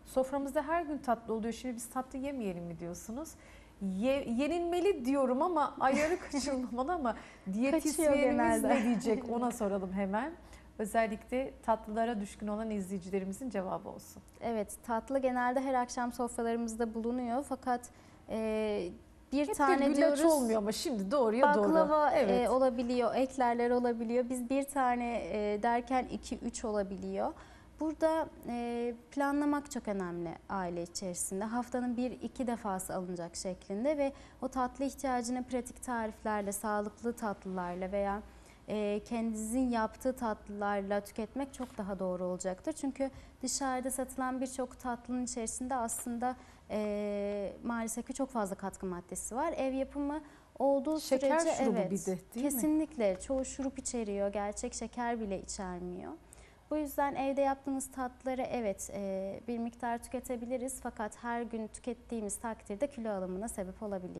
Soframızda her gün tatlı oluyor. Şimdi biz tatlı yemeyelim mi diyorsunuz? Yenilmeli diyorum ama ayarı kaçırılmalı ama diyetisyenimiz ne diyecek ona soralım hemen. Özellikle tatlılara düşkün olan izleyicilerimizin cevabı olsun. Evet, tatlı genelde her akşam sofralarımızda bulunuyor fakat bir Hep tane de güllaç diyoruz. olmuyor ama şimdi doğruya doğru. Baklava Evet. olabiliyor, eklerler olabiliyor. Biz bir tane derken 2-3 olabiliyor. Burada planlamak çok önemli aile içerisinde. Haftanın 1-2 defası alınacak şeklinde ve o tatlı ihtiyacını pratik tariflerle, sağlıklı tatlılarla veya kendinizin yaptığı tatlılarla tüketmek çok daha doğru olacaktır. Çünkü dışarıda satılan birçok tatlının içerisinde aslında maalesef ki çok fazla katkı maddesi var. Ev yapımı olduğu Şeker sürece şurubu evet, bir de, değil mi? kesinlikle çoğu şurup içeriyor, gerçek şeker bile içermiyor. Bu yüzden evde yaptığımız tatlıları evet bir miktar tüketebiliriz fakat her gün tükettiğimiz takdirde kilo alımına sebep olabilir.